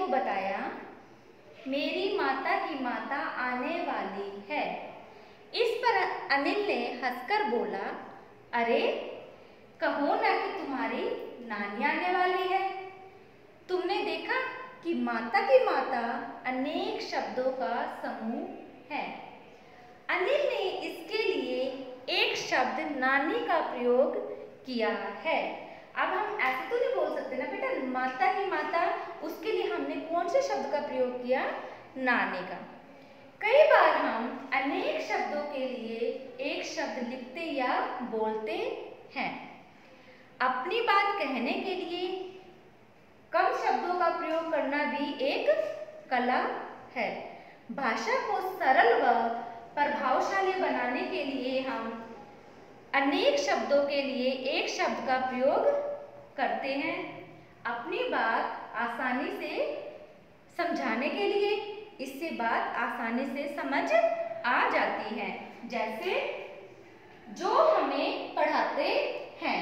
को बताया, मेरी माता की माता आने वाली है। इस पर अनिल ने हंसकर बोला, अरे कहो ना कि तुम्हारी नानी आने वाली है। तुमने देखा कि माता की माता अनेक शब्दों का समूह है। अनिल ने इसके लिए एक शब्द नानी का प्रयोग किया है। अब हम ऐसे तो नहीं बोल सकते ना बेटा, माता की माता, उसके लिए हमने कौन से शब्द का प्रयोग किया? नानी का। कई बार हम अनेक शब्दों के लिए एक शब्द लिखते या बोलते हैं। अपनी बात कहने के लिए कम शब्दों का प्रयोग करना भी एक कला है। भाषा को सरल व प्रभावशाली बनाने के लिए हम अनेक शब्दों के लिए एक शब्द का प्रयोग करते हैं। अपनी बात आसानी से समझाने के लिए इससे बात आसानी से समझ आ जाती है। जैसे जो हमें पढ़ाते हैं।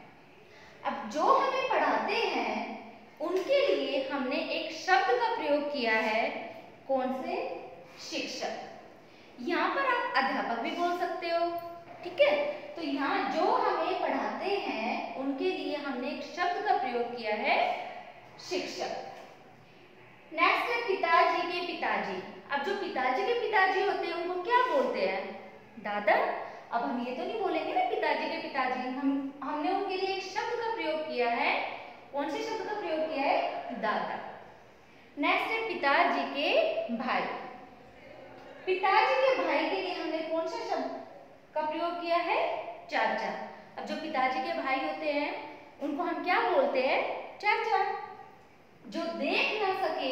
अब जो हमें पढ़ाते हैं उनके लिए हमने एक शब्द का प्रयोग किया है। कौन से? शिक्षक। यहाँ पर आप अध्यापक भी बोल सकते हो, ठीक है। तो यहाँ जो हमें पढ़ाते हैं उनके लिए हमने एक शब्द का प्रयोग किया है, शिक्षक। नेक्स्ट है पिताजी के पिताजी। अब जो पिताजी के पिताजी होते हैं उनको क्या बोलते हैं? दादा। अब हम ये तो नहीं बोलेंगे ना पिताजी के पिताजी, हमने उनके लिए एक शब्द का प्रयोग किया है। कौन से शब्द का प्रयोग किया है? दादा। नेक्स्ट है पिताजी के भाई। पिताजी के भाई के लिए हमने कौन सा शब्द का प्रयोग किया है? चाचा। अब जो पिताजी के भाई होते हैं उनको हम क्या बोलते हैं? चाचा। जो देख ना सके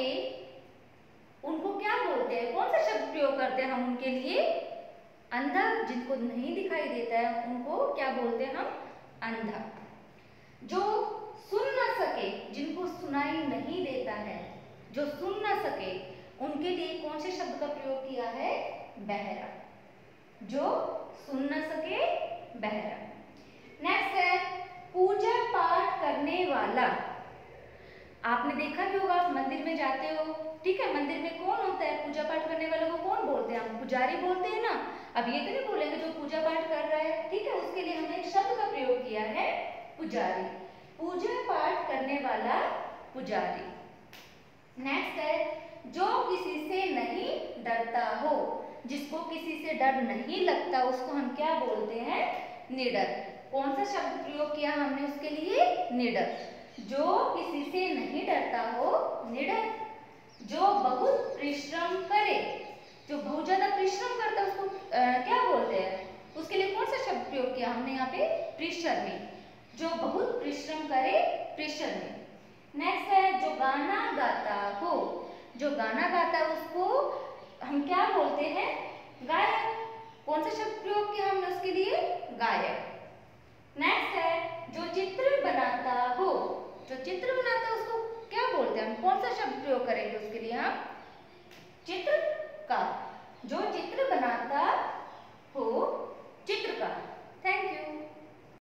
उनको क्या बोलते हैं? कौन सा शब्द प्रयोग करते हैं हम उनके लिए? अंधा। जिनको नहीं दिखाई देता है उनको क्या बोलते हैं हम? अंधा। जो सुन ना सके, जिनको सुनाई नहीं देता है, जो सुन ना सके, उनके लिए कौन से शब्द का प्रयोग किया है? बहरा। जो सुन ना सके, बहरा। नेक्स्ट है पूजा पाठ करने वाला। आपने देखा भी होगा, आप मंदिर में जाते हो, ठीक है। मंदिर में कौन होता है? पूजा पाठ करने वाले को कौन बोलते हैं? हम पुजारी बोलते हैं ना। अब ये तो नहीं बोलेंगे जो पूजा पाठ कर रहा है, ठीक है, उसके लिए हमने एक शब्द का प्रयोग किया है, पुजारी। पूजा पाठ करने वाला पुजारी। नेक्स्ट है जो किसी से नहीं डरता हो। जिसको किसी से डर नहीं लगता उसको हम क्या बोलते हैं? निडर। कौन सा शब्द प्रयोग किया हमने उसके लिए? निडर। जो किसी से नहीं डरता हो, निडर। जो बहुत परिश्रम करे, जो बहुत ज्यादा परिश्रम करता है उसको क्या बोलते हैं? उसके लिए कौन सा शब्द प्रयोग किया हमने यहाँ पे? परिश्रमी। जो बहुत परिश्रम करे, परिश्रमी। नेक्स्ट है जो गाना गाता हो। जो गाना गाता है उसको हम क्या बोलते हैं? गायक। कौन सा शब्द प्रयोग किया हमने उसके लिए? गायक। नेक्स्ट है जो चित्र बनाता हो। जो चित्र बनाता है उसको क्या बोलते हैं हम? कौन सा शब्द प्रयोग करेंगे उसके लिए? हम चित्रकार। जो चित्र बनाता हो, चित्रकार। Thank you.